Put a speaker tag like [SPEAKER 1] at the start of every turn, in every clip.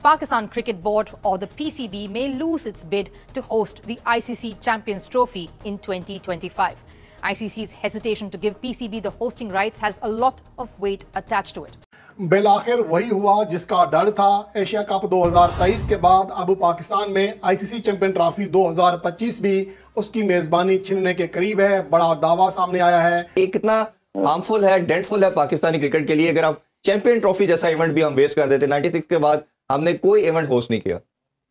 [SPEAKER 1] Pakistan Cricket Board or the PCB may lose its bid to host the ICC Champions Trophy in 2025. ICC's hesitation to give PCB the hosting rights has a lot of weight attached to it.
[SPEAKER 2] बिलाखिर वही हुआ जिसका डर था। Asia cup 2023 के बाद अब पाकिस्तान में ICC champion trophy 2025 भी उसकी मेजबानी छीनने के करीब है। बड़ा दावा सामने आया है। ये
[SPEAKER 3] कितना हार्मफुल है, डेडफुल है पाकिस्तानी क्रिकेट के लिए। अगर आप चैंपियन ट्रॉफी जैसा इवेंट भी हम वेस्ट कर देते, 96 के बाद हमने कोई इवेंट होस्ट नहीं किया।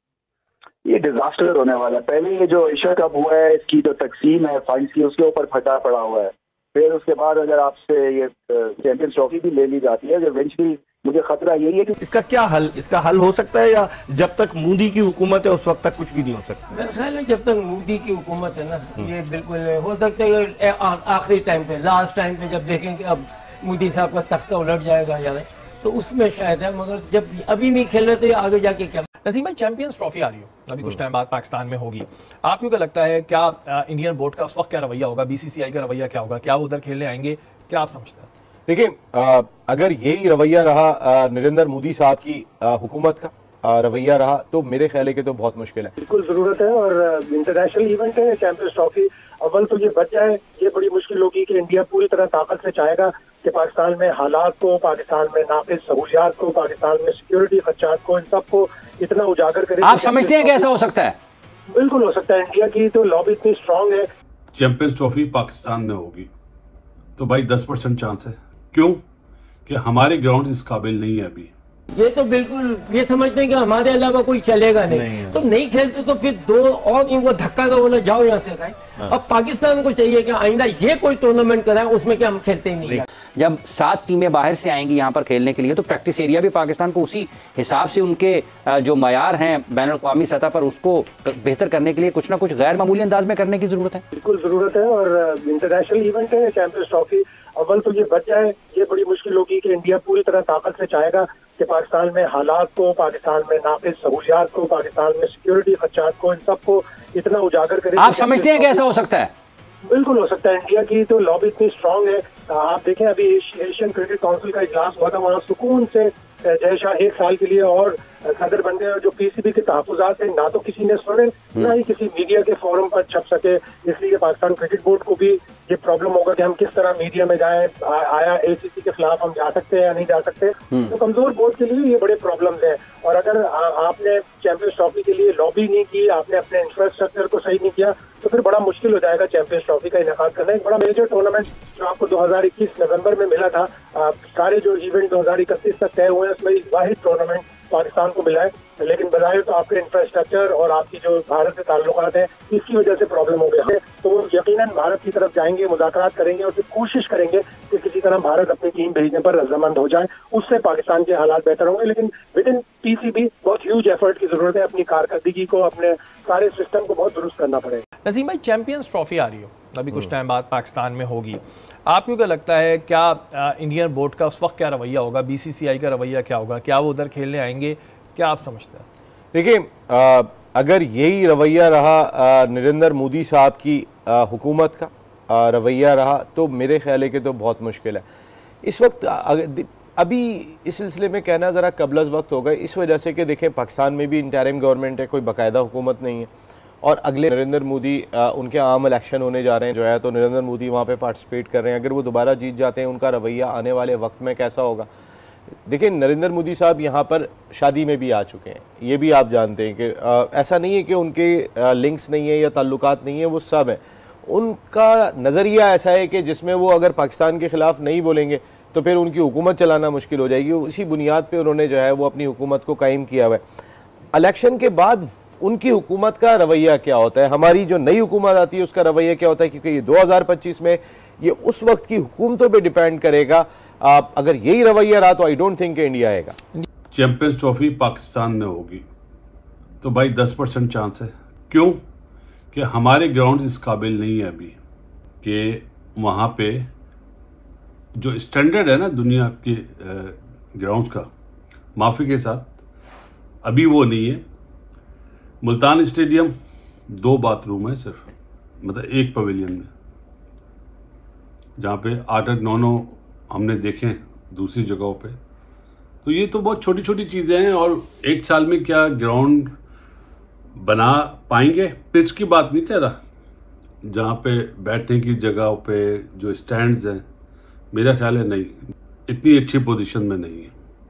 [SPEAKER 4] ये डिजास्टर होने वाला है। पहले ये जो एशिया कप हुआ है, इसकी जो तकसीम है फाइनल्स की, उसके ऊपर फटा पड़ा हुआ है। फिर उसके बाद अगर आपसे ये चैंपियंस ट्रॉफी भी ले ली जाती है, इवेंचुअली मुझे खतरा यही है कि
[SPEAKER 5] इसका क्या हल, इसका हल हो सकता है या जब तक मोदी की हुकूमत है उस वक्त तक कुछ भी नहीं हो सकता?
[SPEAKER 6] मेरा ख्याल है जब तक मोदी की हुकूमत है ना, ये बिल्कुल हो सकता है। आखिरी टाइम पे, लास्ट टाइम पे जब देखेंगे अब मोदी साहब का तख्ता उलट जाएगा या नहीं, तो उसमें शायद है। मगर जब अभी नहीं खेल रहे तो आगे जाके क्या?
[SPEAKER 7] नसीम भाई, चैंपियंस ट्रॉफी आ रही हो अभी कुछ टाइम बाद पाकिस्तान में होगी। आपको क्या लगता है, क्या इंडियन बोर्ड का उस वक्त क्या रवैया होगा, बीसीसीआई का रवैया क्या होगा? क्या वो उधर खेलने आएंगे? क्या आप समझते हैं?
[SPEAKER 8] देखिए, अगर यही रवैया रहा नरेंद्र मोदी साहब की हुकूमत का रवैया रहा, तो मेरे ख्याल है कि तो बहुत मुश्किल है।
[SPEAKER 9] बिल्कुल जरूरत है और इंटरनेशनल इवेंट है चैंपियंस ट्रॉफी। अव्वल तो ये बच जाए, ये बड़ी मुश्किल होगी कि इंडिया पूरी तरह ताकत से चाहेगा कि पाकिस्तान में हालात को, पाकिस्तान में नाक़िस सहूलियात को, पाकिस्तान में सिक्योरिटी खदशात को, इन सबको इतना उजागर करे।
[SPEAKER 10] आप समझते हैं कि ऐसा हो सकता है?
[SPEAKER 9] बिल्कुल हो सकता है। इंडिया की तो लॉबी इतनी स्ट्रांग है।
[SPEAKER 11] चैंपियंस ट्रॉफी पाकिस्तान में होगी तो भाई 10% चांस है। क्यों? कि हमारे ग्राउंड इस काबिल नहीं है अभी।
[SPEAKER 6] ये तो बिल्कुल ये समझते हैं कि हमारे अलावा कोई चलेगा नहीं, तो नहीं खेलते तो फिर दो और इनको धक्का दो, बोला जाओ यहाँ से खाए। अब पाकिस्तान को चाहिए कि आइंदा ये कोई टूर्नामेंट कराए उसमें कि हम खेलते ही नहीं।
[SPEAKER 10] जब 7 टीमें बाहर से आएंगी यहाँ पर खेलने के लिए, तो प्रैक्टिस एरिया भी पाकिस्तान को उसी हिसाब से उनके जो मयार हैं बैनुल-अक़वामी सतह पर, उसको बेहतर करने के लिए कुछ ना कुछ गैर मामूली अंदाज में करने की जरूरत है।
[SPEAKER 9] बिल्कुल जरूरत है और इंटरनेशनल इवेंट है चैंपियंस ट्रॉफी। अव्वल तो ये बच जाए, ये बड़ी मुश्किल होगी कि इंडिया पूरी तरह ताकत से चाहेगा कि पाकिस्तान में हालात को, पाकिस्तान में नाक़िस सहूलियात को, पाकिस्तान में सिक्योरिटी खदशात को, इन सबको इतना उजागर करे।
[SPEAKER 10] आप समझते हैं कि ऐसा हो सकता है?
[SPEAKER 9] बिल्कुल हो सकता है। इंडिया की तो लॉबी इतनी स्ट्रांग है। आप देखें, अभी एशियन क्रिकेट काउंसिल का इजलास हुआ था, वहाँ सुकून से जय शाह 1 साल के लिए और सदर बन गए। और जो पीसीबी के तहफ़्फ़ुज़ात थे, ना तो किसी ने सुने, ना ही किसी मीडिया के फोरम पर छप सके। इसलिए पाकिस्तान क्रिकेट बोर्ड को भी ये प्रॉब्लम होगा कि हम किस तरह मीडिया में जाएं। आया एसीसी के खिलाफ हम जा सकते हैं या नहीं जा सकते? तो कमजोर बोर्ड के लिए ये बड़े प्रॉब्लम्स हैं। और अगर आपने चैंपियंस ट्रॉफी के लिए लॉबी नहीं की, आपने अपने इंफ्रास्ट्रक्चर को सही नहीं किया, तो फिर बड़ा मुश्किल हो जाएगा चैंपियंस ट्रॉफी का इनेकाद करना। एक बड़ा मेजर टूर्नामेंट जो आपको 2021 नवंबर में मिला था, सारे जो इवेंट 2031 तक तय हुए हैं, उसमें एक वाहिद टूर्नामेंट पाकिस्तान को मिला है। लेकिन बजाय तो आपके इंफ्रास्ट्रक्चर और आपकी जो भारत से ताल्लुकात हैं, इसकी वजह से प्रॉब्लम हो गया है। तो वो यकीनन भारत की तरफ जाएंगे, मुज़ाकरात करेंगे और फिर कोशिश करेंगे कि किसी तरह भारत अपनी टीम भेजने पर रजामंद हो जाए। उससे पाकिस्तान के हालात बेहतर होंगे। लेकिन विद इन पीसीबी बहुत ह्यूज एफर्ट की जरूरत है। अपनी कारकर्दगी को, अपने सारे सिस्टम को बहुत दुरुस्त करना पड़ेगा।
[SPEAKER 7] नसीम भाई, चैंपियंस ट्रॉफी आ रही हो अभी कुछ टाइम बाद पाकिस्तान में होगी। आपको क्या लगता है, क्या इंडियन बोर्ड का उस वक्त क्या रवैया होगा, बीसीसीआई का रवैया क्या होगा? क्या वो उधर खेलने आएंगे? क्या आप समझते हैं?
[SPEAKER 8] देखिए, अगर यही रवैया रहा नरेंद्र मोदी साहब की हुकूमत का रवैया रहा, तो मेरे ख्याल है कि तो बहुत मुश्किल है। इस वक्त अभी इस सिलसिले में कहना ज़रा कबल वक्त होगा, इस वजह से कि देखें पाकिस्तान में भी इंटरिम गवर्नमेंट है, कोई बाकायदा हुकूमत नहीं है। और अगले नरेंद्र मोदी उनके आम इलेक्शन होने जा रहे हैं जो है, तो नरेंद्र मोदी वहाँ पे पार्टिसिपेट कर रहे हैं। अगर वो दोबारा जीत जाते हैं, उनका रवैया आने वाले वक्त में कैसा होगा? देखिए, नरेंद्र मोदी साहब यहाँ पर शादी में भी आ चुके हैं, ये भी आप जानते हैं कि ऐसा नहीं है कि उनके लिंक्स नहीं है या ताल्लुकात नहीं है, वो सब है। उनका नज़रिया ऐसा है कि जिसमें वो अगर पाकिस्तान के ख़िलाफ़ नहीं बोलेंगे तो फिर उनकी हुकूमत चलाना मुश्किल हो जाएगी। उसी बुनियाद पर उन्होंने जो है वो अपनी हुकूमत को कायम किया हुआ है। इलेक्शन के बाद उनकी हुकूमत का रवैया क्या होता है, हमारी जो नई हुकूमत आती है उसका रवैया क्या होता है, क्योंकि ये 2025 में ये उस वक्त की हुकूमतों पे डिपेंड करेगा। अगर यही रवैया रहा तो आई डोंट थिंक इंडिया आएगा।
[SPEAKER 11] चैंपियंस ट्रॉफी पाकिस्तान में होगी तो भाई 10% चांस है। क्यों? कि हमारे ग्राउंड इस काबिल नहीं है अभी कि वहाँ पे जो स्टैंडर्ड है ना दुनिया के ग्राउंड्स का, माफ़ी के साथ, अभी वो नहीं है। मुल्तान स्टेडियम 2 बाथरूम है सिर्फ, मतलब एक पवेलियन में, जहाँ पे 8-9 हमने देखे दूसरी जगहों पे तो ये तो बहुत छोटी छोटी चीज़ें हैं, और एक साल में क्या ग्राउंड बना पाएंगे? पिच की बात नहीं कह रहा, जहाँ पे बैठने की जगह पे जो स्टैंड्स हैं, मेरा ख्याल है नहीं, इतनी अच्छी पोजीशन में नहीं है,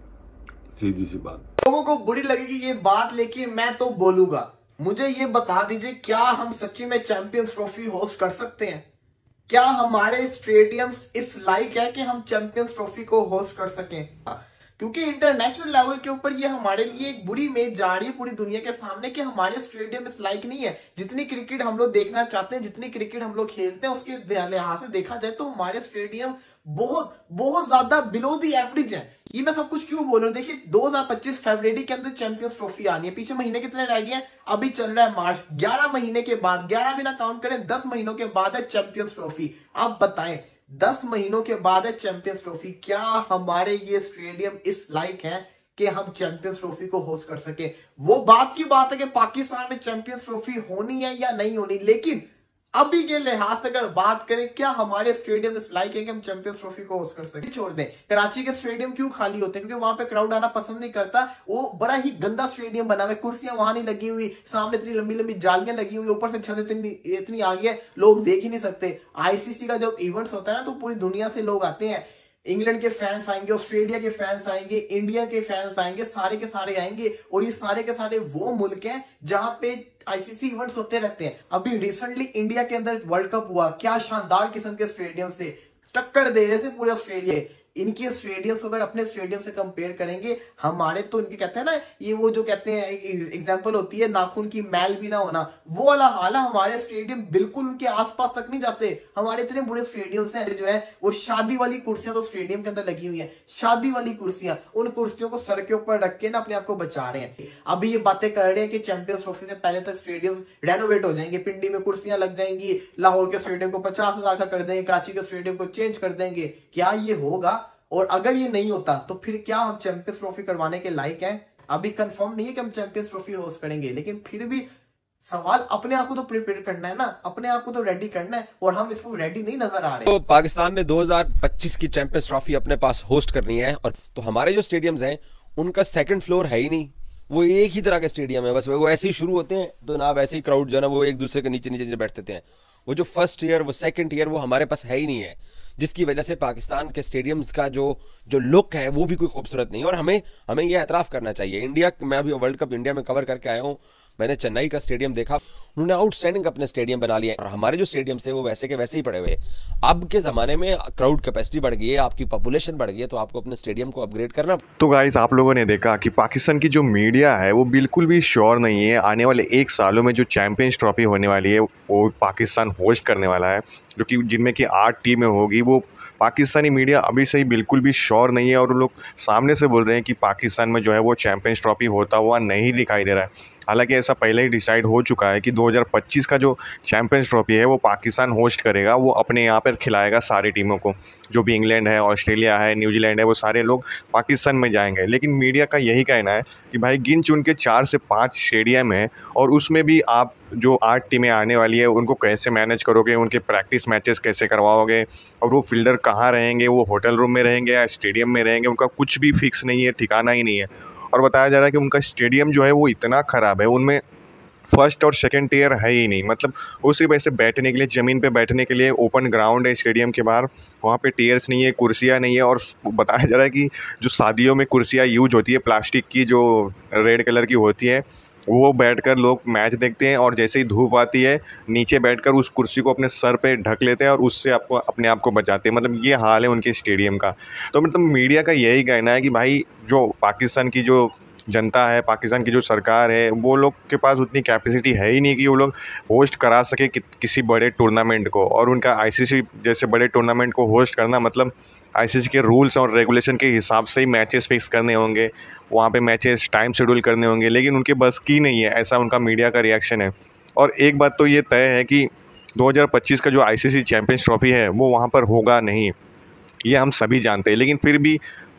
[SPEAKER 11] सीधी सी बात।
[SPEAKER 12] लोगों को बुरी लगेगी ये बात, लेकिन मैं तो बोलूंगा। मुझे ये बता दीजिए, क्या हम सच्ची में चैंपियंस ट्रॉफी होस्ट कर सकते हैं? क्या हमारे स्टेडियम्स इस लायक है कि हम चैंपियंस ट्रॉफी को होस्ट कर सकें? क्योंकि इंटरनेशनल लेवल के ऊपर ये हमारे लिए एक बुरी इमेज जा रही है पूरी दुनिया के सामने कि हमारे स्टेडियम इस लायक नहीं है। जितनी क्रिकेट हम लोग देखना चाहते हैं, जितनी क्रिकेट हम लोग खेलते हैं, उसके लिहाज से देखा जाए तो हमारे स्टेडियम बहुत बहुत ज्यादा बिलो दी एवरेज है। ये मैं सब कुछ क्यों बोल रहा हूँ? देखिए 2025 फरवरी के अंदर चैंपियंस ट्रॉफी आनी है। पीछे महीने कितने रह गए हैं? अभी चल रहा है मार्च। 11 महीने के बाद, 11 भी ना काउंट करें, 10 महीनों के बाद है चैंपियंस ट्रॉफी। आप बताएं, 10 महीनों के बाद है चैंपियंस ट्रॉफी, क्या हमारे ये स्टेडियम इस लायक है कि हम चैंपियंस ट्रॉफी को होस्ट कर सके? वो बात की बात है कि पाकिस्तान में चैंपियंस ट्रॉफी होनी है या नहीं होनी, लेकिन अभी के लिहाज से अगर बात करें, क्या हमारे स्टेडियम इस लायक है कि हम चैंपियंस ट्रॉफी को होस्ट कर सके? छोड़ दें, कराची के स्टेडियम क्यों खाली होते हैं? क्योंकि वहां पे क्राउड आना पसंद नहीं करता। वो बड़ा ही गंदा स्टेडियम बना हुआ है, कुर्सियां वहां नहीं लगी हुई, सामने इतनी लंबी लंबी जालियां लगी हुई, ऊपर से छत इतनी आगे है, लोग देख ही नहीं सकते। आईसीसी का जब इवेंट्स होता है ना, तो पूरी दुनिया से लोग आते हैं। इंग्लैंड के फैंस आएंगे, ऑस्ट्रेलिया के फैंस आएंगे, इंडिया के फैंस आएंगे, सारे के सारे आएंगे। और ये सारे के सारे वो मुल्क हैं जहां पे आईसीसी इवेंट्स होते रहते हैं। अभी रिसेंटली इंडिया के अंदर वर्ल्ड कप हुआ, क्या शानदार किस्म के स्टेडियम से टक्कर दे रहे थे पूरे ऑस्ट्रेलिया। इनके स्टेडियम को अगर अपने स्टेडियम से कंपेयर करेंगे, हमारे तो इनके कहते हैं ना, ये वो जो कहते हैं एग्जांपल होती है नाखून की मैल भी ना होना, वो वाला हाल है। हमारे स्टेडियम बिल्कुल उनके आसपास तक नहीं जाते। हमारे इतने बड़े स्टेडियम्स हैं जो है वो शादी वाली कुर्सियां तो स्टेडियम के अंदर लगी हुई है, शादी वाली कुर्सियां। उन कुर्सियों को सर के ऊपर रख के ना अपने आप को बचा रहे हैं। अभी ये बातें कर रहे हैं कि चैंपियंस ट्रॉफी से पहले तक स्टेडियम रेनोवेट हो जाएंगे, पिंडी में कुर्सियां लग जाएंगी, लाहौर के स्टेडियम को 50,000 का कर देंगे, कराची के स्टेडियम को चेंज कर देंगे। क्या ये होगा? और अगर ये नहीं होता तो फिर क्या हम चैंपियंस ट्रॉफी करवाने के लायक हैं? अभी कंफर्म नहीं है कि हम चैंपियंस ट्रॉफी होस्ट करेंगे, लेकिन फिर भी सवाल अपने आप को तो प्रिपेयर करना है ना, अपने आप को तो रेडी करना है, और हम इसको रेडी नहीं नजर आ रहे।
[SPEAKER 13] तो पाकिस्तान ने 2025 की चैंपियंस ट्रॉफी अपने पास होस्ट करनी है, और तो हमारे जो स्टेडियम्स हैं उनका सेकंड फ्लोर है ही नहीं, वो एक ही तरह के स्टेडियम है, बस वो ऐसे ही शुरू होते हैं तो ना वैसे ही क्राउड जो है ना वो एक दूसरे के नीचे नीचे बैठते हैं। वो जो फर्स्ट ईयर, वो सेकंड ईयर, वो हमारे पास है ही नहीं है, जिसकी वजह से पाकिस्तान के स्टेडियम्स का जो लुक है वो भी कोई खूबसूरत नहीं है। और हमें ये एतराफ़ करना चाहिए। इंडिया, मैं अभी वर्ल्ड कप इंडिया में कवर करके आया हूँ, मैंने चेन्नई का स्टेडियम देखा, उन्होंने आउटस्टैंडिंग अपने स्टेडियम बना लिया, और हमारे जो स्टेडियम्स है वो वैसे के वैसे ही पड़े हुए। अब के ज़माने में क्राउड कैपेसिटी बढ़ गई है, आपकी पॉपुलेशन बढ़ गई है, तो आपको अपने स्टेडियम को अपग्रेड करना।
[SPEAKER 14] तो गाइस, आप लोगों ने देखा कि पाकिस्तान की जो मीडिया है वो बिल्कुल भी श्योर नहीं है आने वाले 1 सालों में जो चैंपियंस ट्रॉफी होने वाली है वो पाकिस्तान होस्ट करने वाला है, जो कि जिनमें कि 8 टीमें होगी। वो पाकिस्तानी मीडिया अभी से ही बिल्कुल भी श्योर नहीं है, और वो लोग सामने से बोल रहे हैं कि पाकिस्तान में जो है वो चैंपियंस ट्रॉफी होता हुआ नहीं दिखाई दे रहा है। हालांकि ऐसा पहले ही डिसाइड हो चुका है कि 2025 का जो चैंपियंस ट्रॉफी है वो पाकिस्तान होस्ट करेगा, वो अपने यहाँ पर खिलाएगा सारी टीमों को, जो भी इंग्लैंड है, ऑस्ट्रेलिया है, न्यूजीलैंड है, वो सारे लोग पाकिस्तान में जाएंगे। लेकिन मीडिया का यही कहना है कि भाई गिन चुन के 4 से 5 स्टेडियम है, और उसमें भी आप जो 8 टीमें आने वाली है उनको कैसे मैनेज करोगे, उनके प्रैक्टिस मैचेस कैसे करवाओगे, और वो फील्डर कहाँ रहेंगे, वो होटल रूम में रहेंगे या स्टेडियम में रहेंगे, उनका कुछ भी फिक्स नहीं है, ठिकाना ही नहीं है। और बताया जा रहा है कि उनका स्टेडियम जो है वो इतना ख़राब है, उनमें फर्स्ट और सेकंड टियर है ही नहीं, मतलब वो सिर्फ ऐसे बैठने के लिए, ज़मीन पे बैठने के लिए ओपन ग्राउंड है स्टेडियम के बाहर, वहाँ पे टियर्स नहीं है, कुर्सियाँ नहीं है। और बताया जा रहा है कि जो शादियों में कुर्सियाँ यूज होती है प्लास्टिक की, जो रेड कलर की होती है, वो बैठकर लोग मैच देखते हैं, और जैसे ही धूप आती है नीचे बैठकर उस कुर्सी को अपने सर पे ढक लेते हैं और उससे आपको अपने आप को बचाते हैं। मतलब ये हाल है उनके स्टेडियम का। तो मतलब मीडिया का यही कहना है कि भाई जो पाकिस्तान की जो जनता है, पाकिस्तान की जो सरकार है, वो लोग के पास उतनी कैपेसिटी है ही नहीं कि वो लोग होस्ट करा सके किसी बड़े टूर्नामेंट को। और उनका आईसीसी जैसे बड़े टूर्नामेंट को होस्ट करना मतलब आईसीसी के रूल्स और रेगुलेशन के हिसाब से ही मैचेस फिक्स करने होंगे, वहाँ पे मैचेस टाइम शेड्यूल करने होंगे, लेकिन उनके बस की नहीं है, ऐसा उनका मीडिया का रिएक्शन है। और एक बात तो ये तय है कि 2025 का जो आईसीसी चैंपियंस ट्रॉफी है वो वहाँ पर होगा नहीं, ये हम सभी जानते हैं। लेकिन फिर भी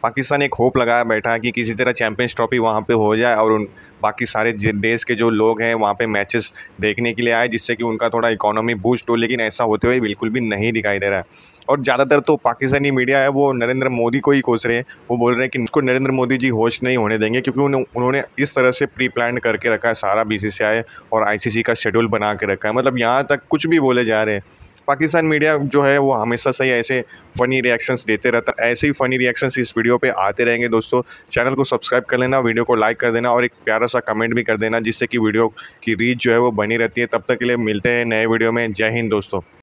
[SPEAKER 14] पाकिस्तान एक होप लगाया बैठा है कि किसी तरह चैंपियंस ट्रॉफी वहाँ पे हो जाए और उन बाकी सारे देश के जो लोग हैं वहाँ पे मैचेस देखने के लिए आए, जिससे कि उनका थोड़ा इकोनॉमी बूस्ट हो, लेकिन ऐसा होते हुए बिल्कुल भी नहीं दिखाई दे रहा है। और ज़्यादातर तो पाकिस्तानी मीडिया है वो नरेंद्र मोदी को ही कोस रहे हैं। वो बोल रहे हैं कि उसको नरेंद्र मोदी जी होस्ट नहीं होने देंगे, क्योंकि उन्होंने इस तरह से प्री प्लान करके रखा है सारा BCCI और ICC का शेड्यूल बना के रखा है। मतलब यहाँ तक कुछ भी बोले जा रहे हैं। पाकिस्तान मीडिया जो है वो हमेशा से ही ऐसे फ़नी रिएक्शंस देते रहता है। ऐसे ही फ़नी रिएक्शंस इस वीडियो पे आते रहेंगे। दोस्तों चैनल को सब्सक्राइब कर लेना, वीडियो को लाइक कर देना और एक प्यारा सा कमेंट भी कर देना, जिससे कि वीडियो की रीच जो है वो बनी रहती है। तब तक के लिए मिलते हैं नए वीडियो में। जय हिंद दोस्तों।